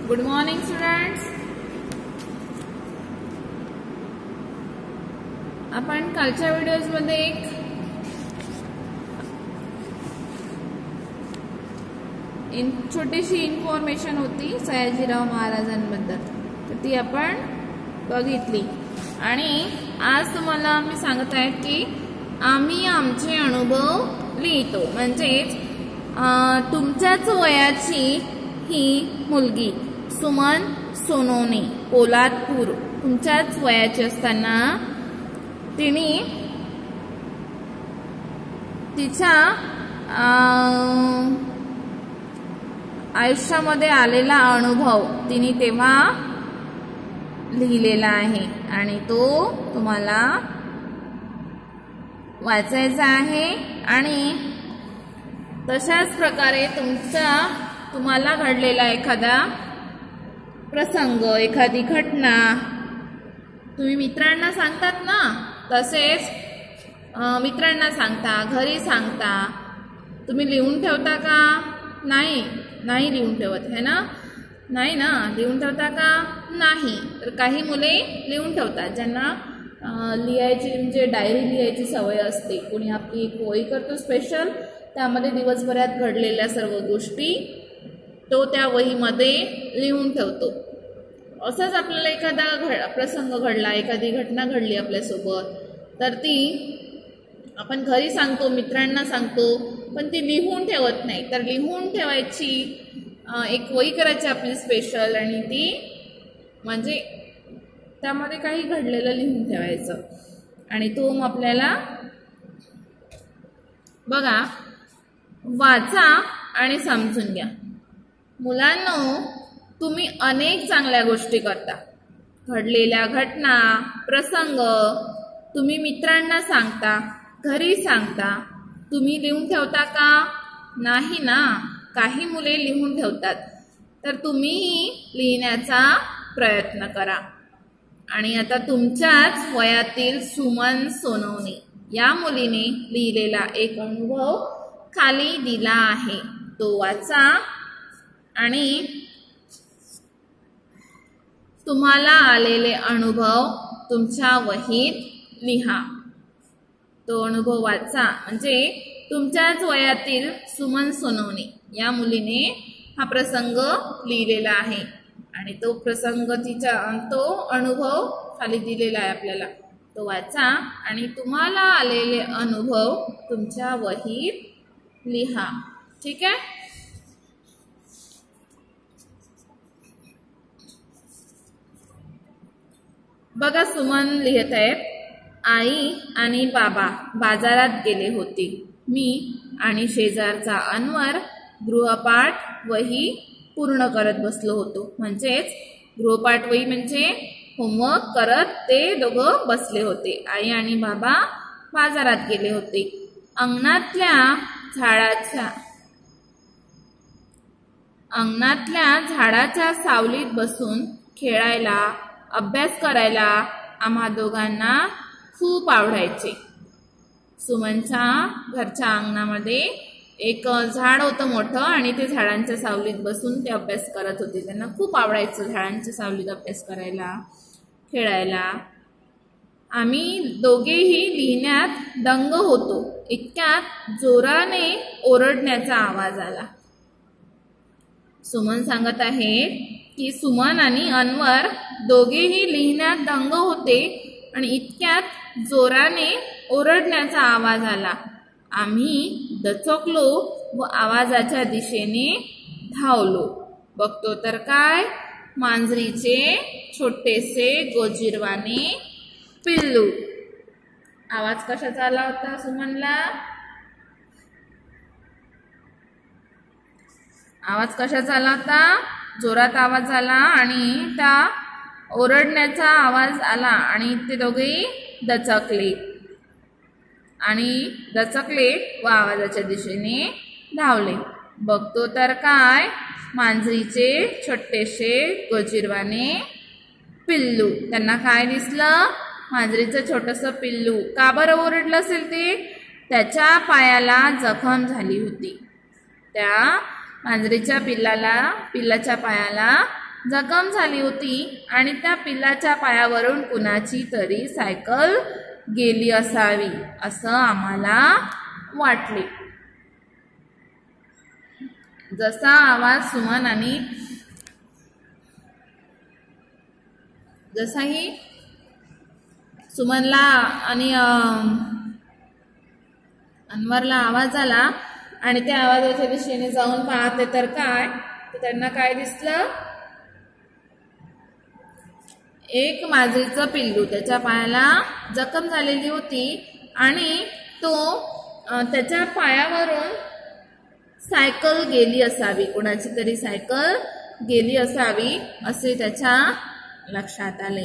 Good morning students. आपण कालच्या व्हिडिओजमध्ये एक छोटीशी इन्फॉर्मेशन होती सयाजीराव महाराजांबद्दल, तर ती आपण बघितली. आणि आज तुम्हाला मी सांगत आहे की आम्ही आमचे अनुभव लिहितो. म्हणजेच तुमच्याच वयाची ही मुलगी सुमन सोनवणे पोलादपूर तुमच्याच वयाची असताना तिने तिच्या आयुष्यामध्ये आलेला अनुभव तिने तेव्हा लिहिलेला आहे आणि तो तुम्हाला वाचायचा आहे. आणि तशाच प्रकारे तुम्हाला घडलेला एखादा प्रसंग, एखादी घटना तुम्ही मित्रांना सांगतात ना, तसेच मित्रांना सांगता, घरी सांगता. तुम्ही लिहून ठेवता का? नाही लिहून ठेवत है ना? नाही ना, लिहून ठेवता का? नाही. तर काही मुले लिहून ठेवतात, ज्यांना लिहायची म्हणजे डायरी लिहायची सवय असते. कोणी आपली एक वही करतो स्पेशल, त्यामध्ये दिवसभरात घडलेल्या सर्व गोष्टी तो त्या वहीमध्ये लिहून ठेवतो. असंच आपल्याला एखादा प्रसंग घडला, एखादी घटना घडली आपल्यासोबत, तर ती आपण घरी सांगतो, मित्रांना सांगतो, पण ती लिहून ठेवत नाही. तर लिहून ठेवायची एक वही करायची आपली स्पेशल, आणि ती म्हणजे त्यामध्ये काही घडलेलं लिहून ठेवायचं. आणि तो मग आपल्याला बघा, वाचा आणि समजून घ्या. मुलांनो, तुम्ही अनेक चांगल्या गोष्टी करता. घडलेल्या घटना, प्रसंग तुम्ही मित्रांना सांगता, घरी सांगता. तुम्ही लिहून ठेवता का? नाही ना. काही मुले लिहून ठेवतात. तर तुम्हीही लिहिण्याचा प्रयत्न करा. आणि आता तुमच्याच वयातील सुमन सोनवणे या मुलीने लिहिलेला एक अनुभव खाली दिला आहे, तो वाचा आणि तुम्हाला आलेले अनुभव तुमच्या वहीत लिहा. तो अनुभव वाचा. म्हणजे तुमच्याच वयातील सुमन सोनवणे या मुलीने हा प्रसंग लिहिलेला आहे आणि तो प्रसंग तो अनुभव खाली दिलेला आहे आपल्याला. तो वाचा आणि तुम्हाला आलेले अनुभव तुमच्या वहीत लिहा. ठीक आहे? बघा, सुमन लिहित आहेत. आई आणि बाबा बाजारात गेले होते. मी आणि शेजारचा अनवर गृहपाठ वही पूर्ण करत बसलो होतो. म्हणजेच गृहपाठ वही म्हणजे होमवर्क करत ते दोघं बसले होते. आई आणि बाबा बाजारात गेले होते. अंगणातल्या झाडाच्या सावलीत बसून खेळायला, अभ्यास करायला आम्हा दोघांना खूप आवडायचे. सुमनच्या घरच्या अंगणामध्ये एक झाड होतं मोठं आणि ते झाडांच्या सावलीत बसून ते अभ्यास करत होते. त्यांना खूप आवडायचं झाडांच्या सावलीत अभ्यास करायला, खेळायला. आम्ही दोघेही लिहिण्यात दंग होतो. इतक्यात जोराने ओरडण्याचा आवाज आला. सुमन सांगत आहे की सुमन आणि अनवर दोघेही लिहिण्यात दंग होते आणि इतक्यात जोराने ओरडण्याचा आवाज आला. आम्ही दचकलो व आवाजाच्या दिशेने धावलो. बघतो तर काय, मांजरीचे छोटेसे गोजिरवाणे पिल्लू. आवाज कशाचा आला होता सुमनला? आवाज कशाचा आला होता? जोरात आवाज आला आणि त्या ओरडण्याचा आवाज आला आणि ते दोघेही दचकले व आवाजाच्या दिशेने धावले. बघतो तर काय, मांजरीचे छोटेसे गोजिरवाणे पिल्लू. त्यांना काय दिसलं? मांजरीचं छोटंसं पिल्लू. का बरं ओरडलं असेल ते? त्याच्या पायाला जखम झाली होती. त्या मांजरीच्या पिल्लाच्या पायाला जखम झाली होती आणि त्या पिल्लाच्या पायावरून कुणाची तरी सायकल गेली असावी असं आम्हाला वाटले. जसा आवाज सुमन आणि जसाही सुमनला आणि अनवरला आवाज आला आणि त्या आवाजाच्या दिशेने जाऊन पाहते तर त्यांना काय दिसलं? एक मांजरीचं पिल्लू, त्याच्या पायाला जखम झालेली होती आणि तो त्याच्या पायावरून सायकल गेली असावी, कोणाची तरी सायकल गेली असावी असे त्याच्या लक्षात आले.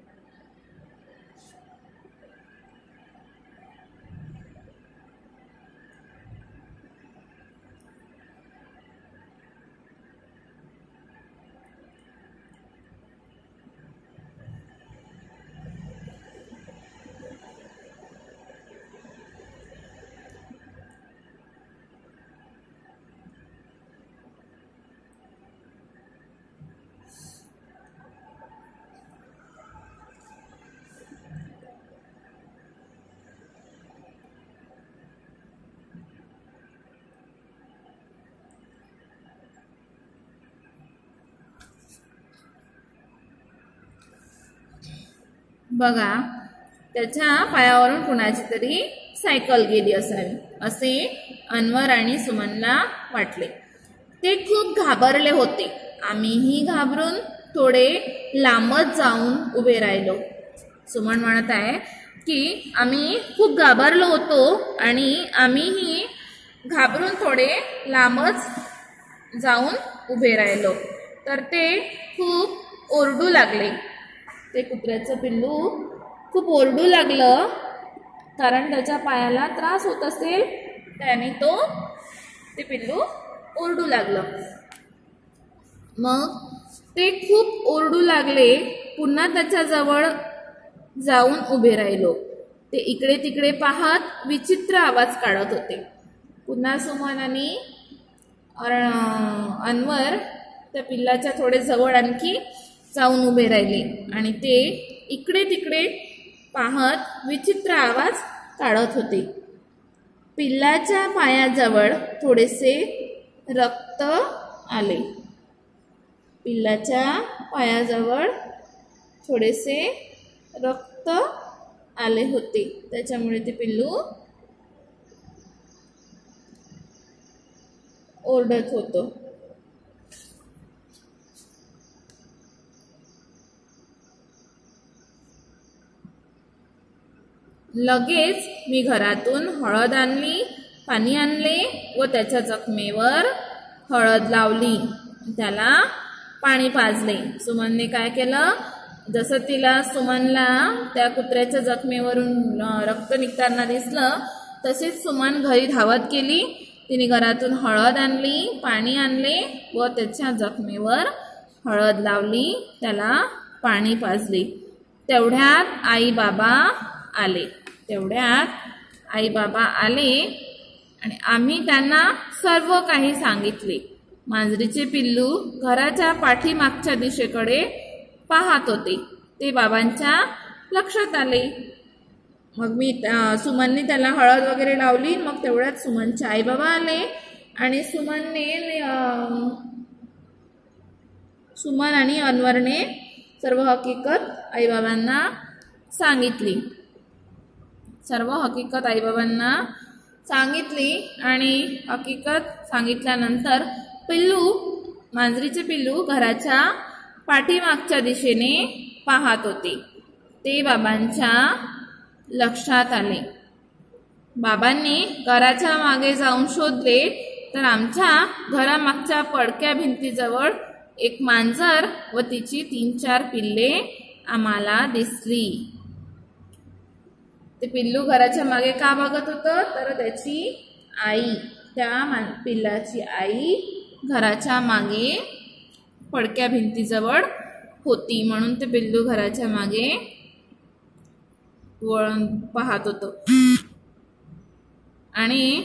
बघा, त्याच्या पायावरून कुणाची तरी सायकल गेली असावी असे अनवर आणि सुमनला वाटले. ते खूप घाबरले होते. आम्हीही घाबरून थोडे लांबच जाऊन उभे राहिलो. सुमन म्हणत आहे की आम्ही खूप घाबरलो होतो आणि आम्हीही घाबरून थोडे लांबच जाऊन उभे राहिलो. तर ते खूप ओरडू लागले. ते कुत्र्याचं पिल्लू खूप ओरडू लागलं कारण त्याच्या पायाला त्रास होत असेल, त्याने ते पिल्लू ओरडू लागलं. मग ते खूप ओरडू लागले. पुन्हा त्याच्या जवळ जाऊन उभे राहिलो. ते इकडे तिकडे पाहत विचित्र आवाज काढत होते. पुन्हा सुमन आणि अनवर त्या पिल्लाच्या थोडे जवळ आणखी जाऊन उभे राहिले आणि ते इकडे तिकडे पाहत विचित्र आवाज काढत होते. पिल्लाच्या पायाजवळ थोडेसे रक्त आले. पिल्लाच्या पायाजवळ थोडेसे रक्त आले होते. त्याच्यामुळे ते पिल्लू ओरडत होतं. लगेच मी घरातून हळद आणली, पाणी आणले व त्याच्या जखमेवर हळद लावली, त्याला पाणी पाजले. सुमनने काय केलं? जसं सुमनला त्या कुत्र्याच्या जखमेवरून रक्त निघताना दिसलं तसेच सुमन घरी धावत गेली. तिने घरातून हळद आणली, पाणी आणले व त्याच्या जखमेवर हळद लावली, त्याला पाणी पाजले. तेवढ्यात आई बाबा आले आणि आम्ही त्यांना सर्व काही सांगितले. मांजरीचे पिल्लू घराच्या पाठीमागच्या दिशेकडे पाहत होते. ते बाबांच्या लक्षात आले. मग सुमनने त्याला हळद वगैरे लावली. मग तेवढ्यात सुमनचे आई बाबा आले आणि सुमन आणि अनवरने सर्व हकीकत आईबाबांना सांगितली. आणि हकीकत सांगितल्यानंतर मांजरीचे पिल्लू घराच्या पाठीमागच्या दिशेने पाहत होते. ते बाबांच्या लक्षात आले. बाबांनी घराच्या मागे जाऊन शोधले तर आमच्या घरामागच्या पडक्या भिंतीजवळ एक मांजर व तिची 3-4 पिल्ले आम्हाला दिसली. ते पिल्लू घराच्या मागे का बघत होतं? तर त्या पिल्लाची आई घराच्या मागे पडक्या भिंतीजवळ होती, म्हणून ते पिल्लू घराच्या मागे वळून पाहत होतं. आणि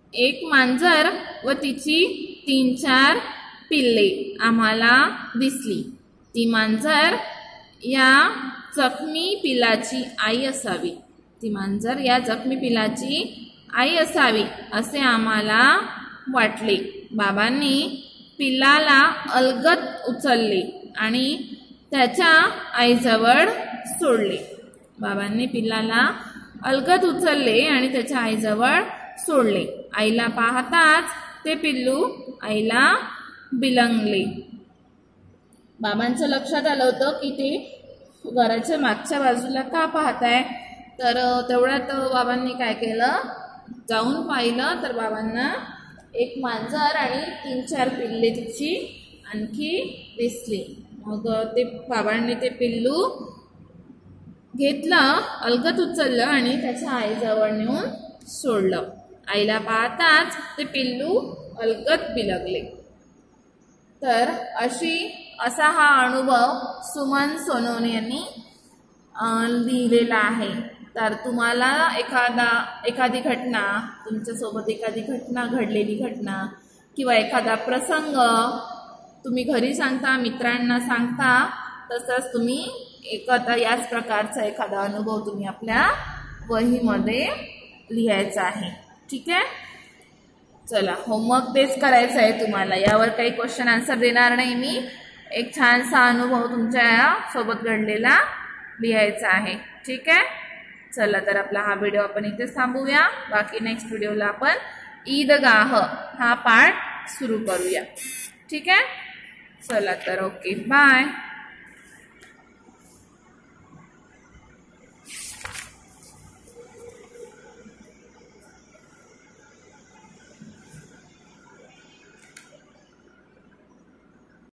एक मांजर व तिची 3-4 पिल्ले आम्हाला दिसली. ती मांजर या जखमी पिलाची आई असावी. ती मांजर या जखमी पिलाची आई असावी असे आम्हाला वाटले. बाबांनी पिल्लाला अलगद उचलले आणि त्याच्या आईजवळ सोडले. बाबांनी पिल्लाला अलगद उचलले आणि त्याच्या आईजवळ सोडले. आईला पाहताच ते पिल्लू आईला बिलगले. बाबांच्या लक्षात आलं होतं की ते घराच्या मागच्या बाजूला का पाहताय. तर तेवढ्यात बाबांनी काय केलं, जाऊन पाहिलं तर बाबांना एक मांजर आणि 3-4 पिल्ले तिची आणखी दिसली. मग ते बाबांनी ते पिल्लू घेतलं, अलगद उचललं आणि त्याच्या आईजवळ नेऊन सोडलं. आईला पाहताच ते पिल्लू अलगद बिलगले. तर असा हा अनुभव सुमन सोनवणे यांनी लिहिलेला आहे. तर तुम्हाला एखादी घटना, तुमच्यासोबत एखादी घटना, घडलेली घटना किंवा एखादा प्रसंग तुम्ही घरी सांगता, मित्रांना सांगता, तसंच तुम्ही याच प्रकारचा एखादा अनुभव तुम्ही आपल्या वहीमध्ये लिहायचा आहे. ठीक आहे. चला, होमवर्क तेच करायचं आहे तुम्हाला. यावर काही क्वेश्चन आन्सर देणार नाही मी. एक छानसा अनुभव तुमच्या सोबत घडलेला लिहायचा आहे. ठीक आहे. चला, तर आपला हा व्हिडिओ आपण इथेच थांबवूया. बाकी नेक्स्ट व्हिडिओला आपण ईदगाह हा पार्ट सुरू करूया. ठीक आहे. चला तर, ओके, बाय.